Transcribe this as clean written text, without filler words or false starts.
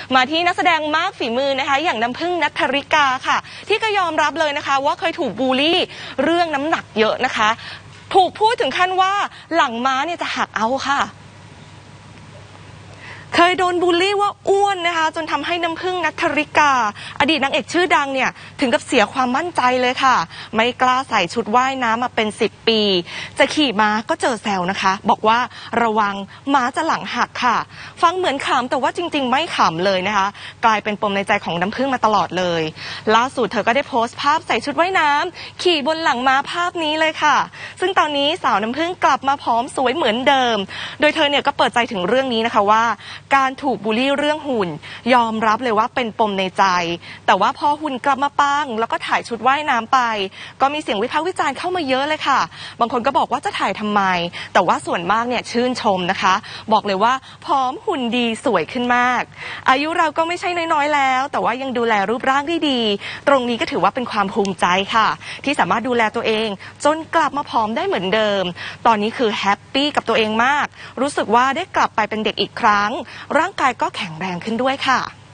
มาที่นักแสดงมากฝีมือนะคะอย่างน้ำพึ่งณัฐริกาค่ะที่ก็ยอมรับเลยนะคะว่าเคยถูกบูลลี่เรื่องน้ำหนักเยอะนะคะถูกพูดถึงขั้นว่าหลังม้าเนี่ยจะหักเอาค่ะเคยโดนบูลลี่ว่าอ้วนนะคะจนทำให้น้ำพึ่งณัฐริกาอดีตนางเอกชื่อดังเนี่ยถึงกับเสียความมั่นใจเลยค่ะไม่กล้าใส่ชุดว่ายน้ำมาเป็น10 ปีจะขี่ม้าก็เจอแซวนะคะบอกว่าระวังม้าจะหลังหักค่ะฟังเหมือนขำแต่ว่าจริงๆไม่ขำเลยนะคะกลายเป็นปมในใจของน้ำพึ่งมาตลอดเลยล่าสุดเธอก็ได้โพสต์ภาพใส่ชุดว่ายน้ำขี่บนหลังม้าภาพนี้เลยค่ะซึ่งตอนนี้สาวน้ำพึ่งกลับมาผอมสวยเหมือนเดิมโดยเธอเนี่ยก็เปิดใจถึงเรื่องนี้นะคะว่าการถูกบูลลี่เรื่องหุ่นยอมรับเลยว่าเป็นปมในใจแต่ว่าพอหุ่นกลับมาปังแล้วก็ถ่ายชุดว่ายน้ำไปก็มีเสียงวิพากษ์วิจารณ์เข้ามาเยอะเลยค่ะบางคนก็บอกว่าจะถ่ายทำไมแต่ว่าส่วนมากเนี่ยชื่นชมนะคะบอกเลยว่าผอมหุ่นดีสวยขึ้นมากอายุเราก็ไม่ใช่น้อยๆแล้วแต่ว่ายังดูแลรูปร่างได้ดีตรงนี้ก็ถือว่าเป็นความภูมิใจค่ะที่สามารถดูแลตัวเองจนกลับมาผอมได้เหมือนเดิมตอนนี้คือแฮปปี้กับตัวเองมากรู้สึกว่าได้กลับไปเป็นเด็กอีกครั้งร่างกายก็แข็งแรงขึ้นด้วยค่ะ